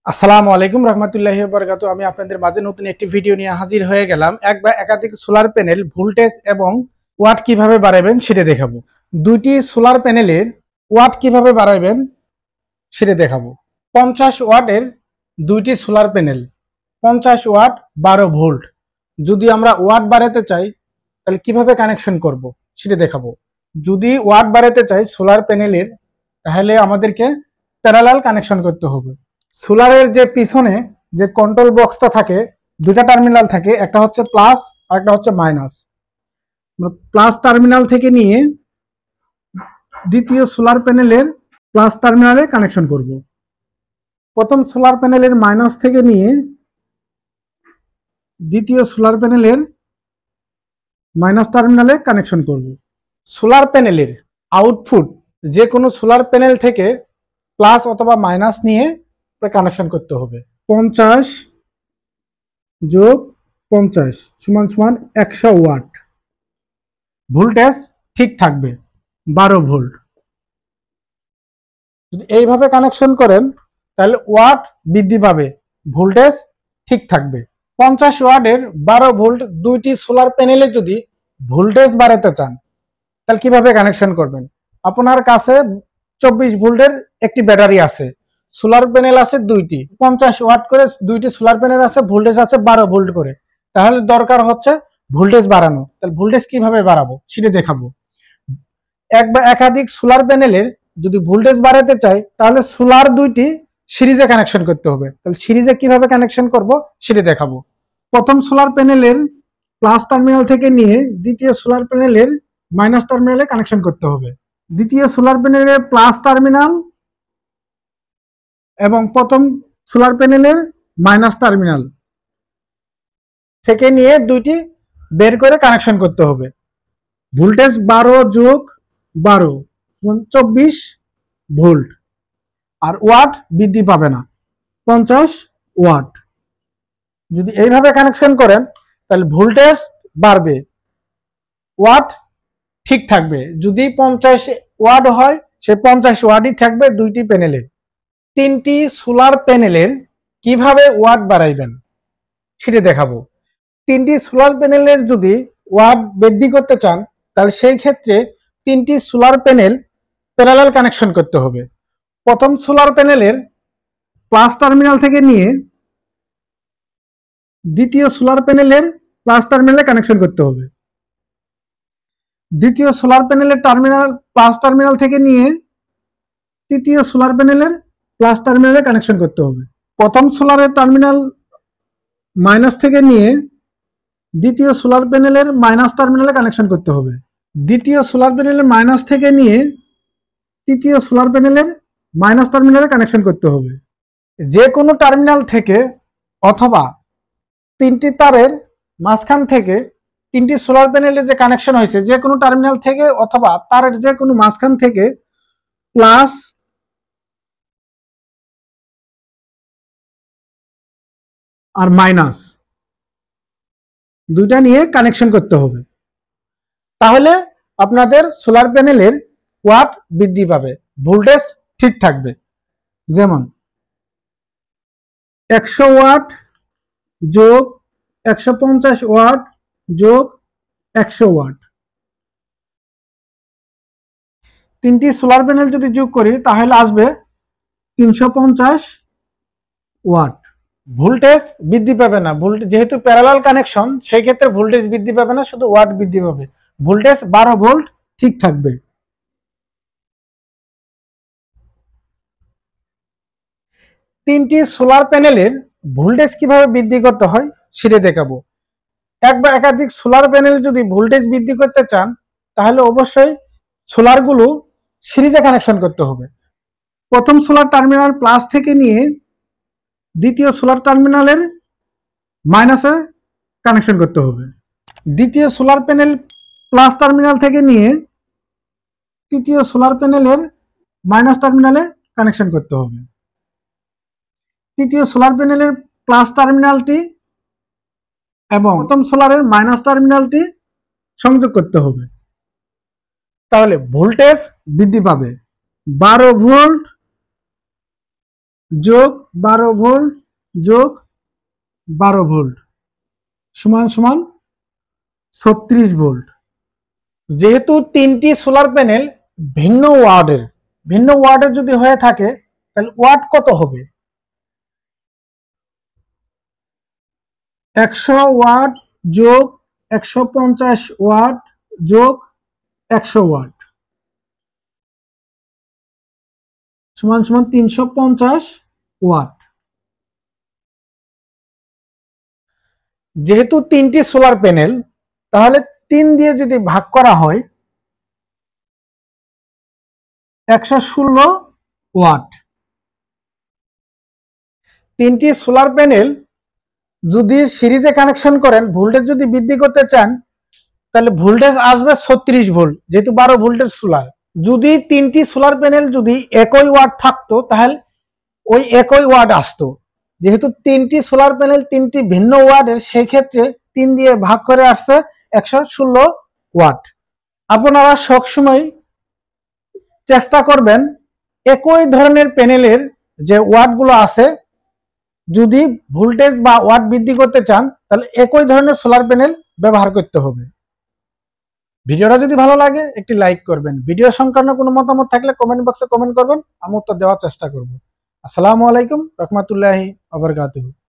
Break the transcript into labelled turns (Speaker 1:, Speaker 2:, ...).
Speaker 1: আসসালামু আলাইকুম রহমতুল্লাহি ওয়া বারাকাতুহু। আমি আপনাদের মাঝে নতুন একটি ভিডিও নিয়ে হাজির হয়ে গেলাম। এক বা একাধিক সোলার প্যানেল ভোল্টেজ এবং ওয়াট কিভাবে বাড়াবেন সেটা দেখাবো। দুইটি সোলার প্যানেলের ওয়াট কিভাবে বাড়াবেন সেটা দেখাবো। 50 ওয়াটের দুইটি সোলার প্যানেল, 50 ওয়াট 12 ভোল্ট। যদি আমরা ওয়াট বাড়াতে চাই তাহলে কিভাবে কানেকশন করব সেটা দেখাবো। যদি ওয়াট বাড়াতে চাই সোলার প্যানেলের, তাহলে আমাদেরকে প্যারালাল কানেকশন করতে হবে। সোলারের যে পিছনে যে কন্ট্রোল বক্সটা থাকে, দুটা টার্মিনাল থাকে, একটা হচ্ছে প্লাস আর একটা হচ্ছে মাইনাস। প্লাস টার্মিনাল থেকে নিয়ে দ্বিতীয় সোলার প্যানেলের প্লাস টার্মিনালে কানেকশন করব। প্রথম সোলার প্যানেলের মাইনাস থেকে নিয়ে দ্বিতীয় সোলার প্যানেলের মাইনাস টার্মিনালে কানেকশন করব। সোলার প্যানেলের আউটপুট যে কোনো সোলার প্যানেল থেকে প্লাস অথবা মাইনাস নিয়ে কানেকশন করতে হবে। 50 যোগ 50 সমান সমান 100 ওয়াট। ভোল্টেজ ঠিক থাকবে 12 ভোল্ট। যদি এইভাবে কানেকশন করেন তাহলে ওয়াট বৃদ্ধি পাবে, ভোল্টেজ ঠিক থাকবে। 50 ওয়াটের 12 ভোল্ট দুইটি সোলার প্যানেলে যদি ভোল্টেজ বাড়াতে চান তাহলে কিভাবে কানেকশন করবেন? আপনার কাছে 24 ভোল্টের একটি ব্যাটারি আছে, সোলার প্যানেল আছে দুইটি, 50 ওয়াট করে দুইটি সোলার প্যানেল আছে, ভোল্টেজ আছে 12 ভোল্ট করে। তাহলে দরকার হচ্ছে ভোল্টেজ বাড়ানো। তাহলে ভোল্টেজ কিভাবে বাড়াবো সেটা দেখাবো। এক বা একাধিক সোলার প্যানেলের যদি ভোল্টেজ বাড়াতে চাই তাহলে সোলার দুইটি সিরিজে কানেকশন করতে হবে। তাহলে সিরিজে কিভাবে কানেকশন করব সেটা দেখাবো। প্রথম সোলার প্যানেলের প্লাস টার্মিনাল থেকে নিয়ে দ্বিতীয় সোলার প্যানেলের মাইনাস টার্মিনালে কানেকশন করতে হবে। দ্বিতীয় সোলার প্যানেলের প্লাস টার্মিনাল এবং প্রথম সোলার প্যানেলের মাইনাস টার্মিনাল থেকে নিয়ে দুইটি বের করে কানেকশন করতে হবে। ভোল্টেজ 12 যোগ 12 24 ভোল্ট। আর ওয়াট বৃদ্ধি পাবে না, 50 ওয়াট। যদি এইভাবে কানেকশন করেন তাহলে ভোল্টেজ বাড়বে, ওয়াট ঠিক থাকবে। যদি 50 ওয়াট হয় সে 50 ওয়াটই থাকবে দুইটি প্যানেলে। তিনটি সোলার প্যানেলের কিভাবে ওয়াট বাড়াইবেন সেটা দেখাবো। তিনটি সোলার প্যানেলের যদি ওয়াট বৃদ্ধি করতে চান তাহলে সেই ক্ষেত্রে তিনটি সোলার প্যানেল প্যারালাল কানেকশন করতে হবে। প্রথম সোলার প্যানেলের প্লাস টার্মিনাল থেকে নিয়ে দ্বিতীয় সোলার প্যানেলের প্লাস টার্মিনালে কানেকশন করতে হবে। দ্বিতীয় সোলার প্যানেলের টার্মিনাল প্লাস টার্মিনাল থেকে নিয়ে তৃতীয় সোলার প্যানেলের প্লাস টার্মিনালে কানেকশন করতে হবে। প্রথম সোলারের টার্মিনাল মাইনাস থেকে নিয়ে দ্বিতীয় সোলার প্যানেলের মাইনাস টার্মিনালে কানেকশন করতে হবে। দ্বিতীয় সোলার প্যানেলের মাইনাস থেকে নিয়ে তৃতীয় সোলার প্যানেলের মাইনাস টার্মিনালে কানেকশন করতে হবে। যে কোনো টার্মিনাল থেকে অথবা তিনটি তারের মাঝখান থেকে তিনটি সোলার প্যানেলের যে কানেকশন হয়েছে যে কোনো টার্মিনাল থেকে অথবা তারের যে কোনো মাঝখান থেকে প্লাস আর মাইনাস দুইটা নিয়ে কানেকশন করতে হবে। তাহলে আপনাদের সোলার প্যানেলের ওয়াট বৃদ্ধি পাবে, ভোল্টেজ ঠিক থাকবে। যেমন 100 ওয়াট যোগ 150 ওয়াট যোগ 100 ওয়াট। তিনটি সোলার প্যানেল যদি যোগ করি তাহলে আসবে 350 ওয়াট। ভোল্টেজ বৃদ্ধি পাবে না, যেহেতু প্যারালাল কানেকশন সেই ক্ষেত্রে ভোল্টেজ বৃদ্ধি পাবে না, শুধু ওয়াট বৃদ্ধি পাবে। ভোল্টেজ 12 ভোল্ট ঠিক থাকবে। তিনটি সোলার প্যানেলের ভোল্টেজ কিভাবে বৃদ্ধি করতে হয় সেটা দেখাবো। এক বা একাধিক সোলার প্যানেল যদি ভোল্টেজ বৃদ্ধি করতে চান তাহলে অবশ্যই সোলারগুলো সিরিজে কানেকশন করতে হবে। প্রথম সোলার টার্মিনাল প্লাস থেকে নিয়ে দ্বিতীয় সোলার টার্মিনালের মাইনাসে কানেকশন করতে হবে। দ্বিতীয় সোলার প্যানেল প্লাস টার্মিনাল থেকে নিয়ে তৃতীয় সোলার প্যানেলের মাইনাস টার্মিনালে কানেকশন করতে হবে। তৃতীয় সোলার প্যানেলের প্লাস টার্মিনালটি এবং প্রথম সোলারের মাইনাস টার্মিনালটি সংযোগ করতে হবে। তাহলে ভোল্টেজ বৃদ্ধি পাবে, 12 ভোল্ট যোগ 12 ভোল্ট যোগ 12 ভোল্ট সমান সমান 36 ভোল্ট। যেহেতু তিনটি সোলার প্যানেল ভিন্ন ওয়ার্ডের যদি হয়ে থাকে তাহলে ওয়াট কত হবে? 100 ওয়াট যোগ 150 ওয়াট যোগ 100 ওয়াট সমান সমান 350 ওয়াট। যেহেতু তিনটি সোলার প্যানেল, তাহলে 3 দিয়ে যদি ভাগ করা হয় 116 ওয়াট। তিনটি সোলার প্যানেল যদি সিরিজে কানেকশন করেন, ভোল্টেজ যদি বৃদ্ধি করতে চান তাহলে ভোল্টেজ আসবে 36 ভোল্ট, যেহেতু 12 ভোল্টের সোলার। যদি তিনটি সোলার প্যানেল যদি একই ওয়াট থাকতো তাহলে ওই একই ওয়াট আসতো। যেহেতু তিনটি সোলার প্যানেল তিনটি ভিন্ন ওয়াটের, সেই ক্ষেত্রে 3 দিয়ে ভাগ করে আসছে 116 ওয়াট। আপনারা সবসময় চেষ্টা করবেন একই ধরনের প্যানেলের যে ওয়াটগুলো আছে, যদি ভোল্টেজ বা ওয়াট বৃদ্ধি করতে চান তাহলে একই ধরনের সোলার প্যানেল ব্যবহার করতে হবে। ভিডিওটা যদি ভালো লাগে একটি লাইক করবেন। ভিডিও সংক্রান্ত কোনো মতামত থাকলে কমেন্ট বক্সে কমেন্ট করবেন, আমি উত্তর দেওয়ার চেষ্টা করব। আসসালামু আলাইকুম রহমতুল্লাহি ওয়া বারাকাতুহু।